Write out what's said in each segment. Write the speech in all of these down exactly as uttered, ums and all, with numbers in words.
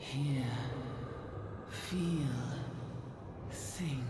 Hear, feel, think.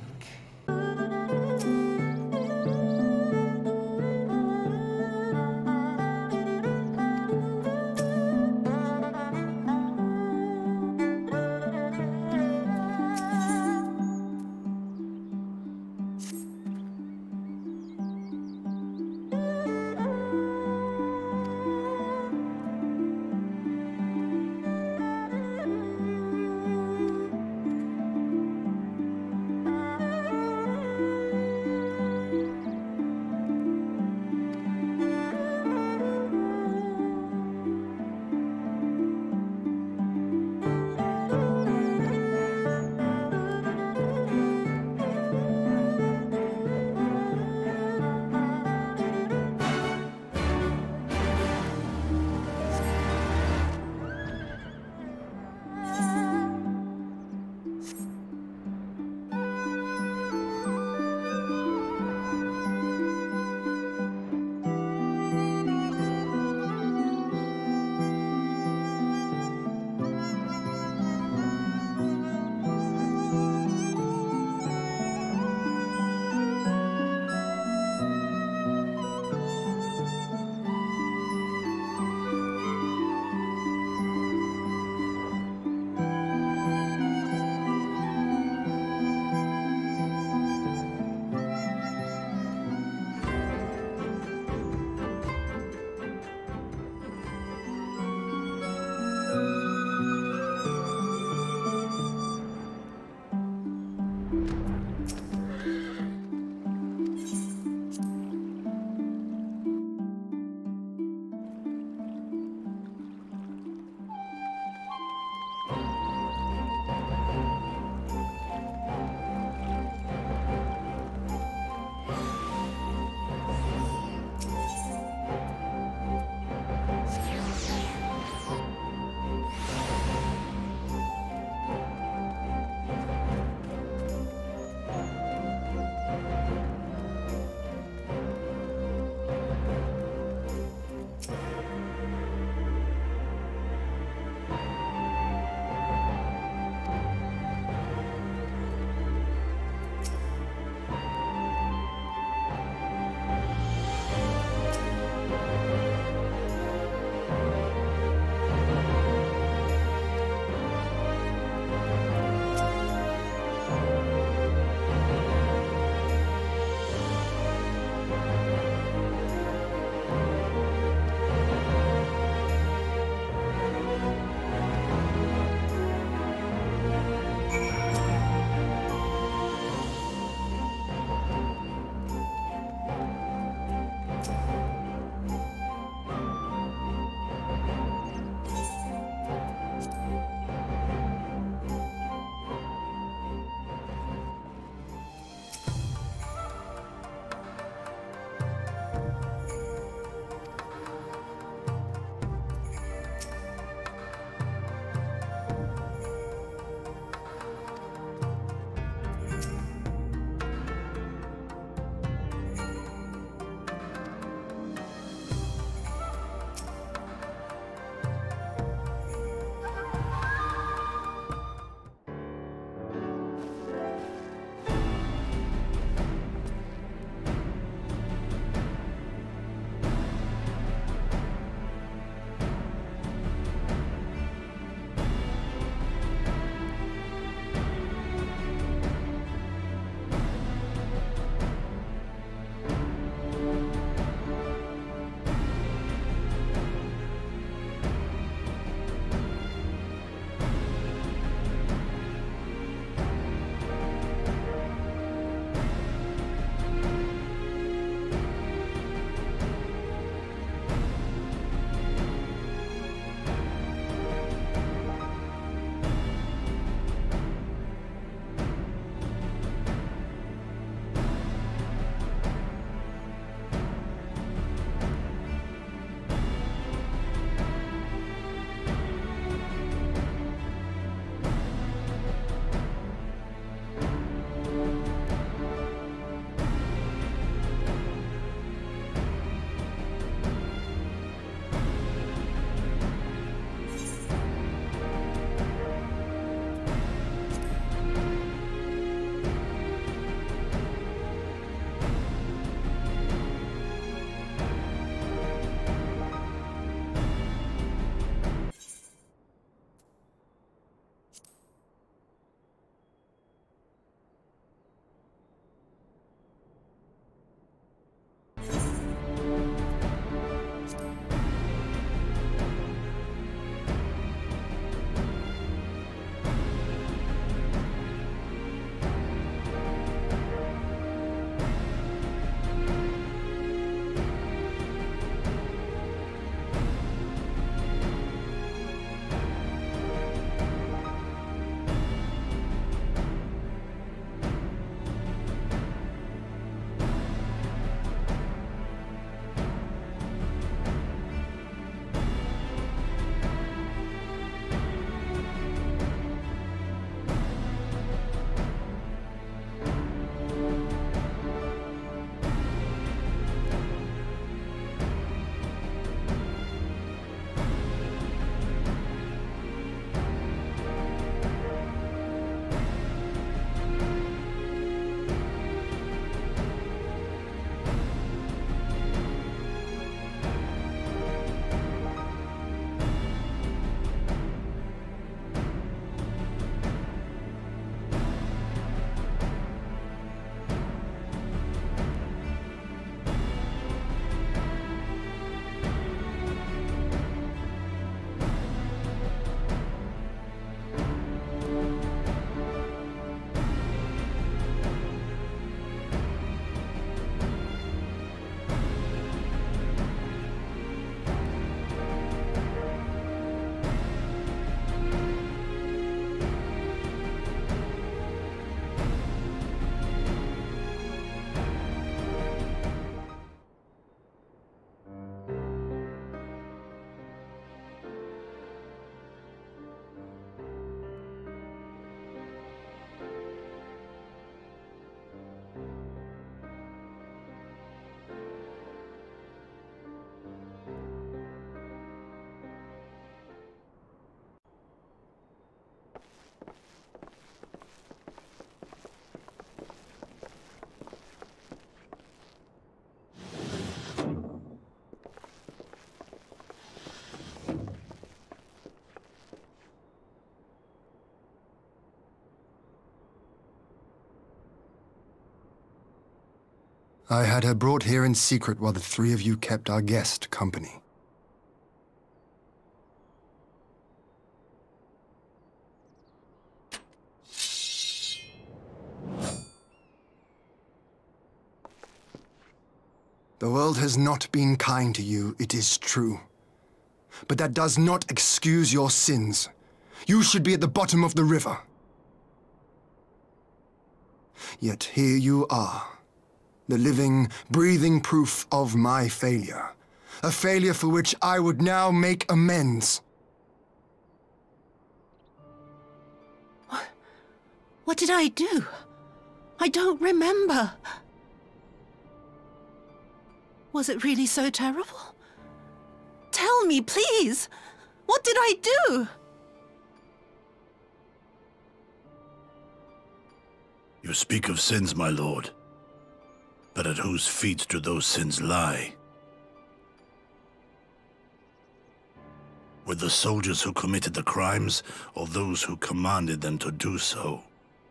I had her brought here in secret while the three of you kept our guest company. The world has not been kind to you, it is true. But that does not excuse your sins. You should be at the bottom of the river. Yet here you are, the living, breathing proof of my failure. A failure for which I would now make amends. What, what did I do? I don't remember. Was it really so terrible? Tell me, please! What did I do? You speak of sins, my lord. But at whose feet do those sins lie? With the soldiers who committed the crimes, or those who commanded them to do so?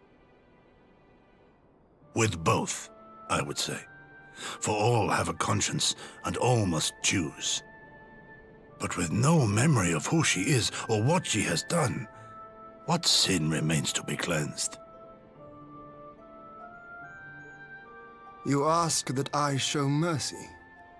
With both, I would say. For all have a conscience, and all must choose. But with no memory of who she is, or what she has done, what sin remains to be cleansed? You ask that I show mercy.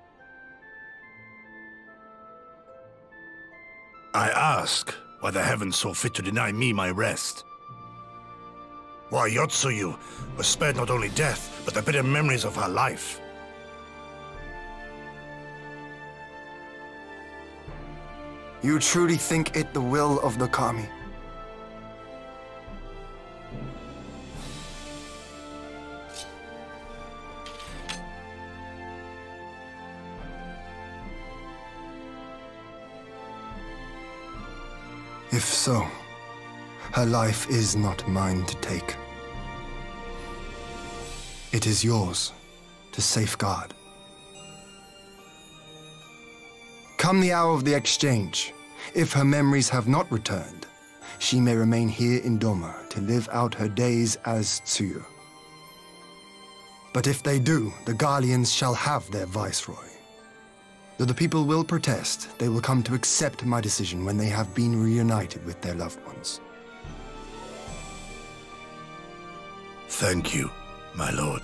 I ask why the heavens saw fit to deny me my rest. Why Yotsuyu was spared not only death, but the bitter memories of her life. You truly think it the will of the Kami? If so, her life is not mine to take. It is yours to safeguard. Come the hour of the exchange, if her memories have not returned, she may remain here in Doma to live out her days as Tsuyu. But if they do, the Guardians shall have their viceroy. Though the people will protest, they will come to accept my decision when they have been reunited with their loved ones. Thank you, my lord.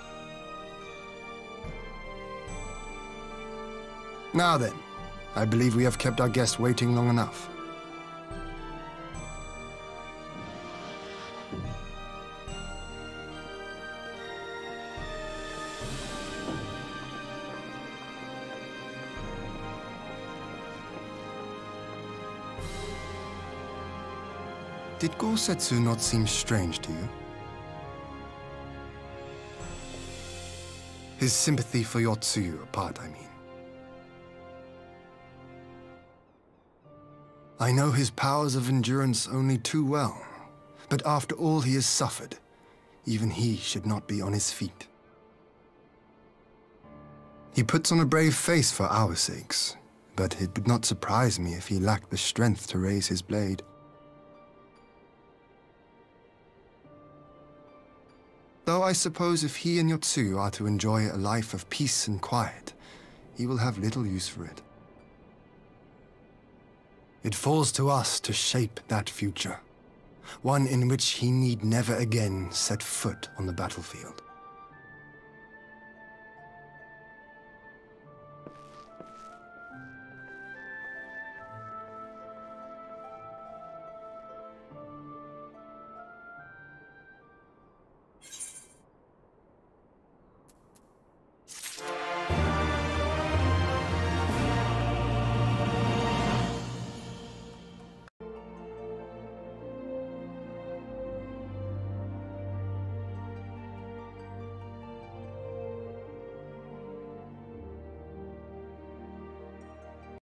Now then, I believe we have kept our guest waiting long enough. Did Gosetsu not seem strange to you? His sympathy for Yotsuyu apart, I mean. I know his powers of endurance only too well, but after all he has suffered, even he should not be on his feet. He puts on a brave face for our sakes, but it would not surprise me if he lacked the strength to raise his blade. Though I suppose if he and Yotsuyu are to enjoy a life of peace and quiet, he will have little use for it. It falls to us to shape that future, one in which he need never again set foot on the battlefield.